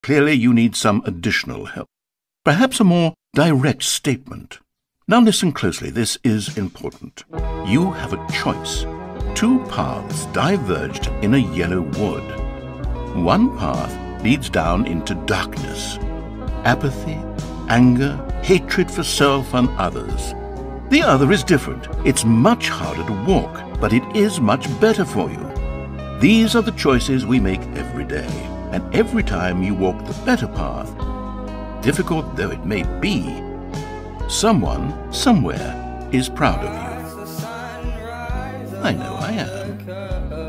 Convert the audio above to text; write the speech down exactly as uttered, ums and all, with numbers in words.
Clearly you need some additional help. Perhaps a more direct statement. Now listen closely, this is important. You have a choice. Two paths diverged in a yellow wood. One path leads down into darkness. Apathy, anger, hatred for self and others. The other is different. It's much harder to walk, but it is much better for you. These are the choices we make every day, and every time you walk the better path, difficult though it may be, someone, somewhere, is proud of you. I know I am.